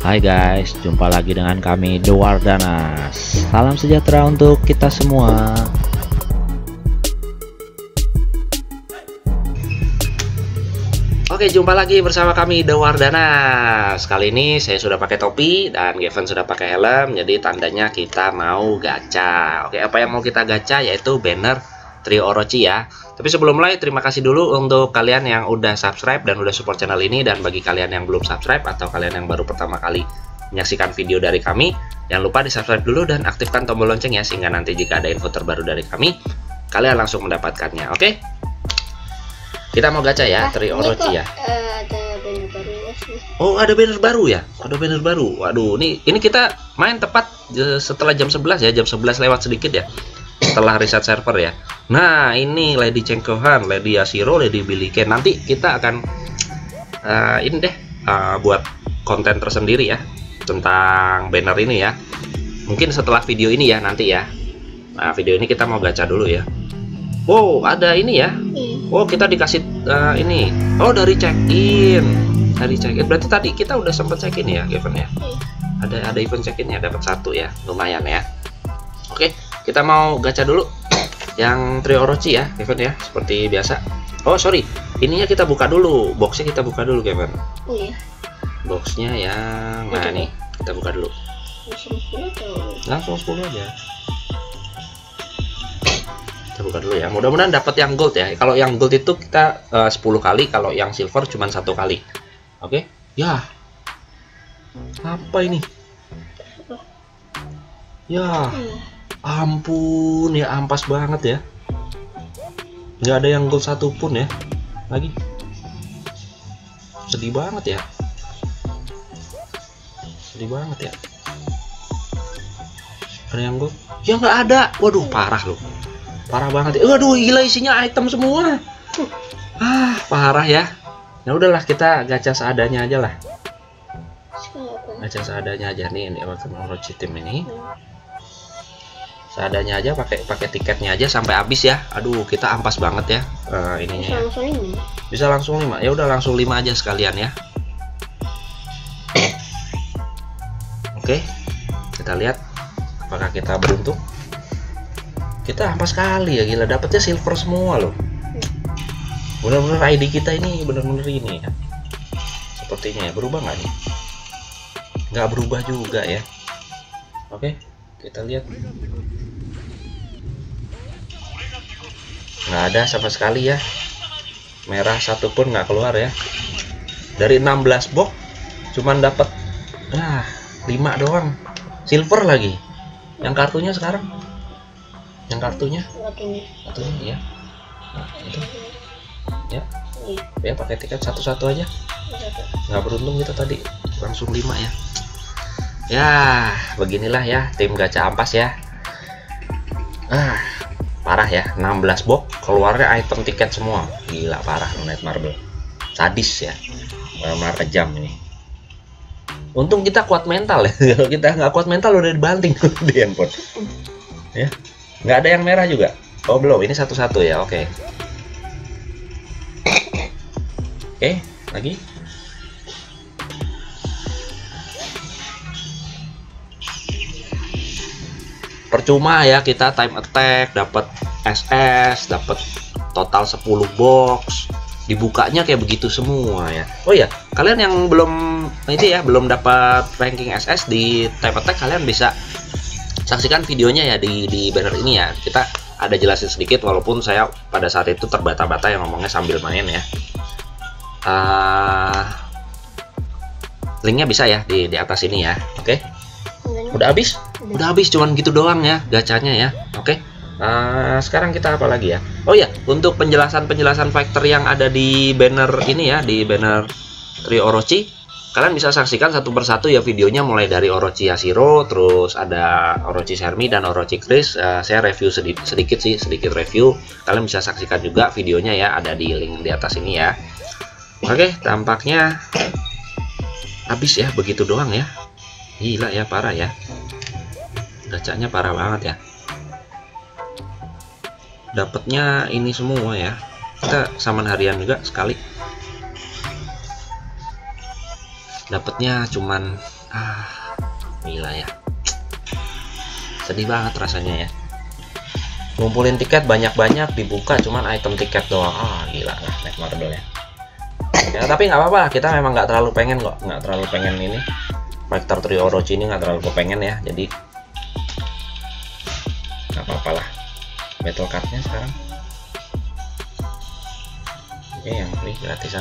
Hai guys, jumpa lagi dengan kami The Wardanas. Salam sejahtera untuk kita semua. Oke, jumpa lagi bersama kami The Wardanas. Kali ini saya sudah pakai topi dan Gavin sudah pakai helm, jadi tandanya kita mau gacha. Oke, apa yang mau kita gacha yaitu banner Trio Orochi ya. Tapi sebelum mulai, terima kasih dulu untuk kalian yang udah subscribe dan udah support channel ini. Dan bagi kalian yang belum subscribe atau kalian yang baru pertama kali menyaksikan video dari kami, jangan lupa di subscribe dulu dan aktifkan tombol lonceng ya, sehingga nanti jika ada info terbaru dari kami, kalian langsung mendapatkannya. Oke? Kita mau gacha ya, Trio Orochi ya. Ada banner baru sih. Oh, ada banner baru ya? Ada banner baru. Waduh, ini kita main tepat setelah jam 11 ya, jam 11 lewat sedikit ya. Setelah reset server ya. Nah, ini Lady Cengkohan, Lady Yashiro, Lady Billiken. Nanti kita akan ini deh buat konten tersendiri ya tentang banner ini ya. Mungkin setelah video ini ya nanti ya. Nah, video ini kita mau gacha dulu ya. Wow, ada ini ya. Oh, kita dikasih ini. Oh, dari check-in. Dari check-in. Berarti tadi kita udah sempat check-in ya, Gavin ya. Ada event check-in ya, dapat satu ya. Lumayan ya. Oke, kita mau gacha dulu yang Trio Orochi ya, Gavin ya, seperti biasa. Oh, sorry. Ininya kita buka dulu. Boxnya kita buka dulu, Gavin. Oh iya. Boxnya yang nah nih, kita buka dulu. Langsung 10 aja. Kita buka dulu ya. Mudah-mudahan dapat yang gold ya. Kalau yang gold itu kita 10 kali, kalau yang silver cuma 1 kali. Oke? Ya. Apa ini? Ya. Ampun, ya ampas banget ya. Nggak ada yang gold satupun ya. Lagi. Sedih banget ya. Sedih banget ya. Ada yang gold? Ya nggak ada. Waduh, parah loh. Parah banget ya. Waduh, gila isinya item semua. Parah ya. Ya udahlah, kita gacha seadanya aja lah. Gacha seadanya aja nih, ini Orochi tim ini. Seadanya aja, pakai tiketnya aja sampai habis ya. Aduh, kita ampas banget ya ininya. Bisa langsung 5. Ya udah langsung 5 aja sekalian ya. Oke. Kita lihat apakah kita beruntung. Kita ampas sekali ya, gila, dapetnya silver semua loh. Bener-bener ID kita ini bener-bener ini ya. Sepertinya ya, berubah nggak nih? Nggak berubah juga ya. Oke, kita lihat. Nggak ada sama sekali ya. Merah satupun nggak keluar ya. Dari 16 box cuman dapat 5 doang. Silver lagi. Yang kartunya sekarang? Yang kartunya ya. Nah, itu ya. Ya, pakai tiket satu-satu aja. Nggak beruntung kita tadi, langsung 5 ya. Ya, beginilah ya tim gacha ampas ya. Parah ya, 16 box keluarnya item tiket semua. Gila, parah Netmarble. Sadis ya. Benar-benar kejam ini. Untung kita kuat mental ya. Kalau kita nggak kuat mental udah dibanting di handphone. Ya. Nggak ada yang merah juga. Oh, belum, ini satu-satu ya. Oke. Oke, lagi. Percuma ya kita time attack, dapat SS, dapat total 10 box. Dibukanya kayak begitu semua ya. Oh ya, kalian yang belum belum dapat ranking SS di time attack, kalian bisa saksikan videonya ya di banner ini ya. Kita ada jelasin sedikit, walaupun saya pada saat itu terbata-bata yang ngomongnya sambil main ya. Linknya bisa ya di atas ini ya. Oke. Udah habis? Udah habis, cuman gitu doang ya gacanya ya. Oke. Sekarang kita apa lagi ya? Oh ya, untuk penjelasan factor yang ada di banner ini ya, di banner Trio Orochi, kalian bisa saksikan satu persatu ya videonya, mulai dari Orochi Yashiro, terus ada Orochi Sermi dan Orochi Chris. Saya review sedikit review. Kalian bisa saksikan juga videonya ya, ada di link di atas ini ya. Oke, tampaknya habis ya, begitu doang ya. Gila ya, parah ya. Gacanya parah banget ya. Dapatnya ini semua ya. Kita saman harian juga sekali. Dapatnya cuman Gila ya, sedih banget rasanya ya. Ngumpulin tiket banyak-banyak, dibuka cuman item tiket doang. Gila lah, naik marble ya. Ya tapi nggak apa-apa, kita memang nggak terlalu pengen kok, nggak terlalu pengen ini Factor Trio Orochi ini, nggak terlalu kepengen ya, jadi nggak apa-apa lah. Battle cardnya sekarang oke, yang free gratisan.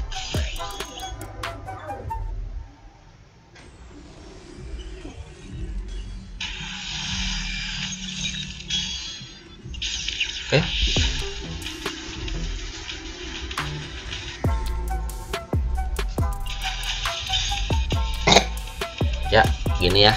Oke. Ya, gini ya.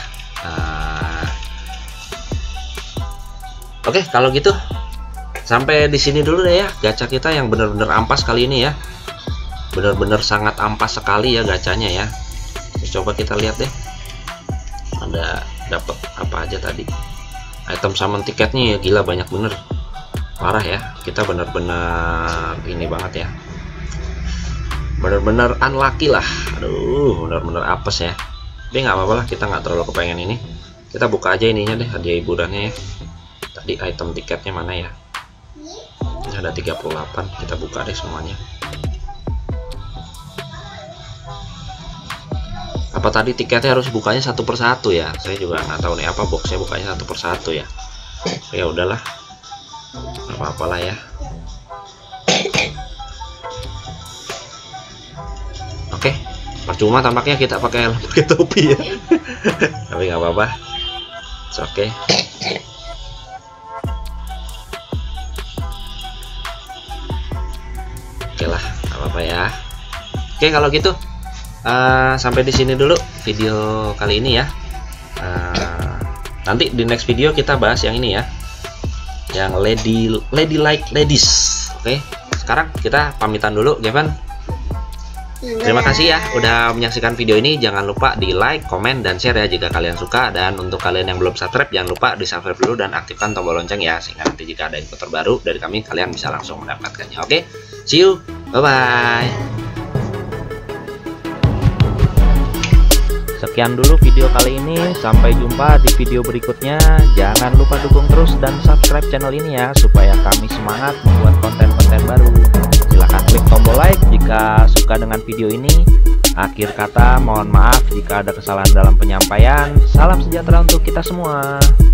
Oke, kalau gitu sampai di sini dulu deh ya gacha kita yang benar-benar ampas kali ini ya. Benar-benar sangat ampas sekali ya gacanya ya. Coba kita lihat deh. Ada dapat apa aja tadi. Item summon tiketnya ya gila banyak bener. Parah ya. Kita benar-benar ini banget ya. Benar-benar unlucky lah. Aduh, benar-benar apes ya. Tapi nggak apa-apa lah, kita nggak terlalu kepengen ini. Kita buka aja ininya deh, hadiah hiburannya ya. Tadi item tiketnya mana ya? Ini ada 38, kita buka deh semuanya. Apa tadi tiketnya harus bukanya satu persatu ya? Saya juga nggak tahu nih apa boxnya bukanya satu persatu ya. Ya udahlah, nggak apa-apalah ya. Oke, percuma tampaknya kita pakai topi ya. Tapi nggak apa-apa. Oke. Oke lah, nggak apa-apa ya. Oke kalau gitu sampai di sini dulu video kali ini ya. Nanti di next video kita bahas yang ini ya, yang ladylike ladies. Oke, sekarang kita pamitan dulu, Gavin. Terima kasih ya udah menyaksikan video ini. Jangan lupa di like, komen, dan share ya jika kalian suka. Dan untuk kalian yang belum subscribe, jangan lupa di subscribe dulu dan aktifkan tombol lonceng ya, sehingga nanti jika ada info terbaru dari kami kalian bisa langsung mendapatkannya. Oke, see you, bye bye. Sekian dulu video kali ini, sampai jumpa di video berikutnya. Jangan lupa dukung terus dan subscribe channel ini ya, supaya kami semangat membuat konten-konten baru. Silahkan klik tombol like jika suka dengan video ini. Akhir kata, mohon maaf jika ada kesalahan dalam penyampaian. Salam sejahtera untuk kita semua.